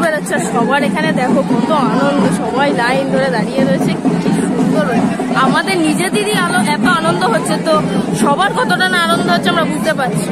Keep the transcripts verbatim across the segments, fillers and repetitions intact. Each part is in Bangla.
বেরোচ্ছে। সবার এখানে দেখো কত আনন্দ, সবাই লাইন ধরে দাঁড়িয়ে রয়েছে, কি সুন্দর। আমাদের নিজেদেরই আলো এত আনন্দ হচ্ছে, তো সবার কতটা না আনন্দ হচ্ছে আমরা বুঝতে পারছি।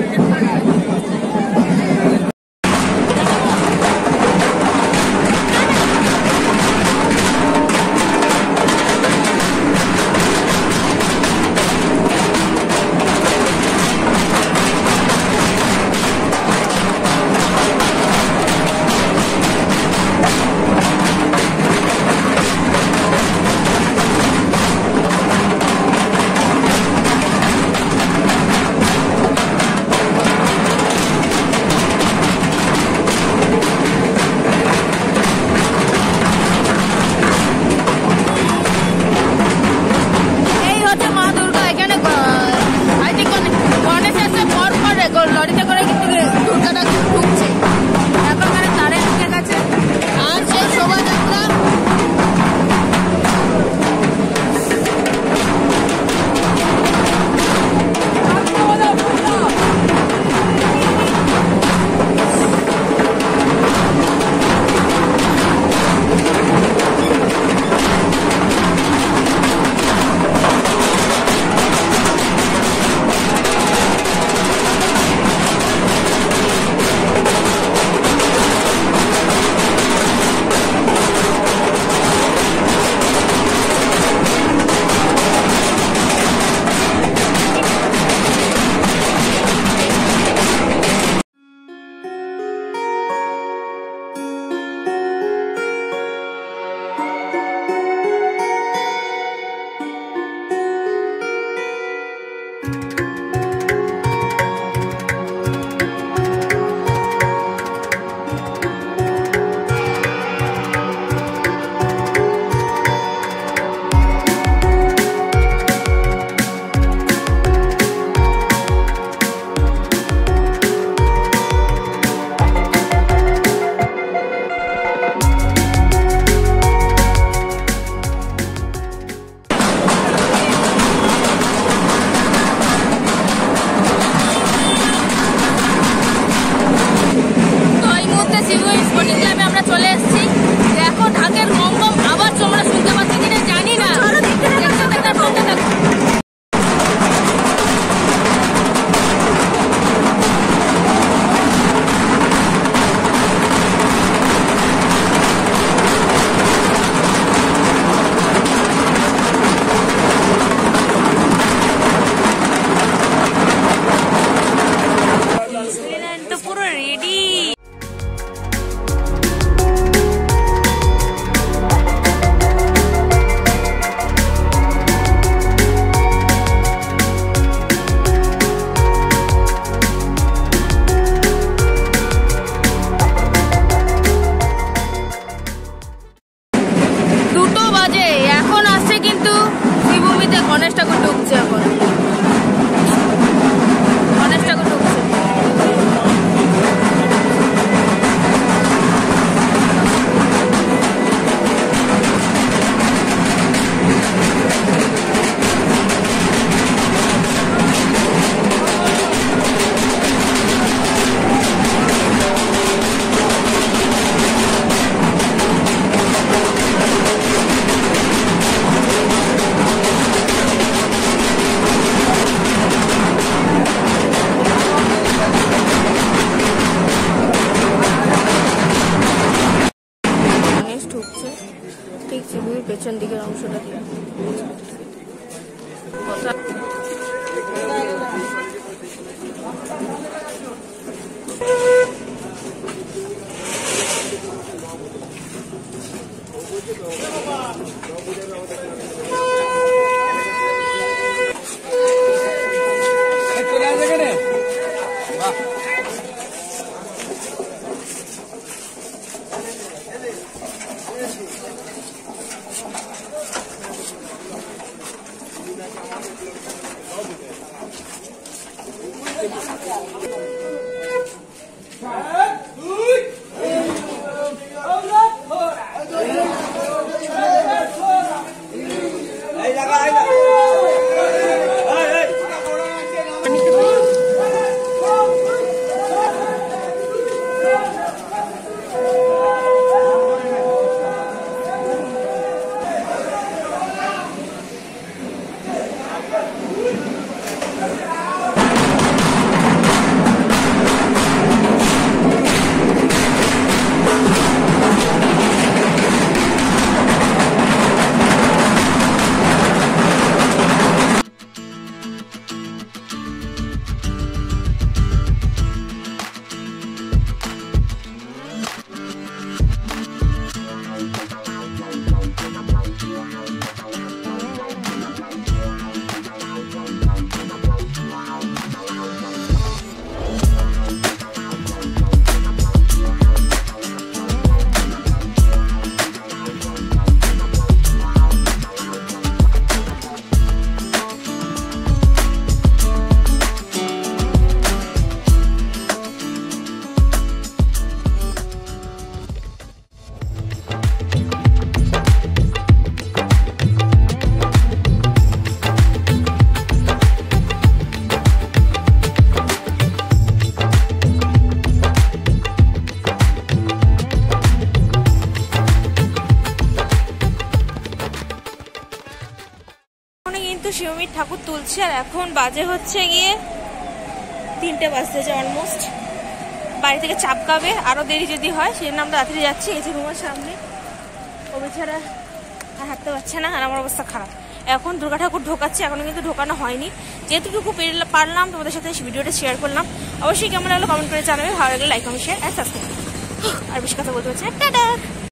পেছন দিকের অংশটা দিয়ে শিবমীর ঠাকুর তুলছে আর এখন বাজে হচ্ছে গিয়ে তিনটে বাজতে যায় অলমোস্ট। বাড়ি থেকে চাপকাবে, আরো দেরি যদি হয় সেই জন্য আমরা রাত্রে যাচ্ছি। এই যে রুমের সামনে ও বেচারা আর হাঁটতে পারছে না, আর আমার অবস্থা খারাপ। এখন দুর্গা ঠাকুর ঢোকাচ্ছে, এখনো কিন্তু ঢোকানো হয়নি। যেটুকু পারলাম তোমাদের সাথে ভিডিওটা শেয়ার করলাম। অবশ্যই কেমন লাগলো কমেন্ট করে জানাবে, ভালো লাগলে লাইক কমেন্ট শেয়ার আর সাবস্ক্রাইব। আর বেশি কথা বলতে পারছি না, টাটা।